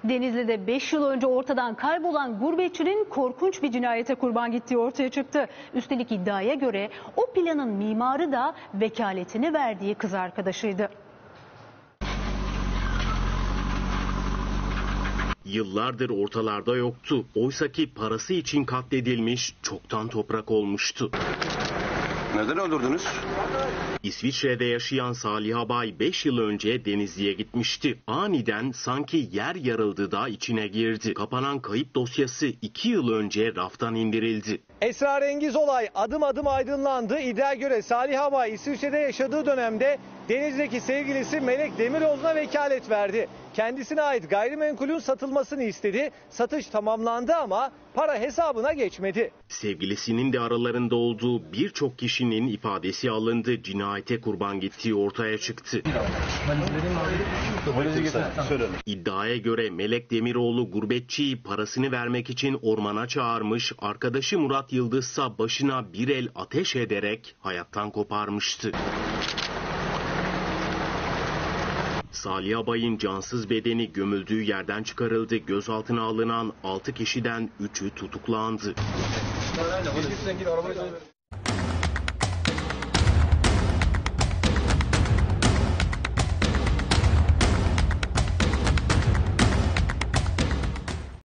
Denizli'de 5 yıl önce ortadan kaybolan gurbetçinin korkunç bir cinayete kurban gittiği ortaya çıktı. Üstelik iddiaya göre o planın mimarı da vekaletini verdiği kız arkadaşıydı. Yıllardır ortalarda yoktu. Oysaki parası için katledilmiş, çoktan toprak olmuştu. Neden öldürdünüz? İsviçre'de yaşayan Saliha Bay 5 yıl önce Denizli'ye gitmişti. Aniden sanki yer yarıldı da içine girdi. Kapanan kayıp dosyası 2 yıl önce raftan indirildi. Esrarengiz olay adım adım aydınlandı. İddiaya göre Saliha Bay İsviçre'de yaşadığı dönemde Denizli'deki sevgilisi Melek Demiroğlu'na vekalet verdi. Kendisine ait gayrimenkulün satılmasını istedi. Satış tamamlandı ama para hesabına geçmedi. Sevgilisinin de aralarında olduğu birçok kişinin ifadesi alındı. Cinayete kurban gittiği ortaya çıktı. İddiaya göre Melek Demiroğlu gurbetçiyi parasını vermek için ormana çağırmış. Arkadaşı Murat Yıldızsa başına bir el ateş ederek hayattan koparmıştı. Saliha Bay'ın cansız bedeni gömüldüğü yerden çıkarıldı. Gözaltına alınan 6 kişiden 3'ü tutuklandı.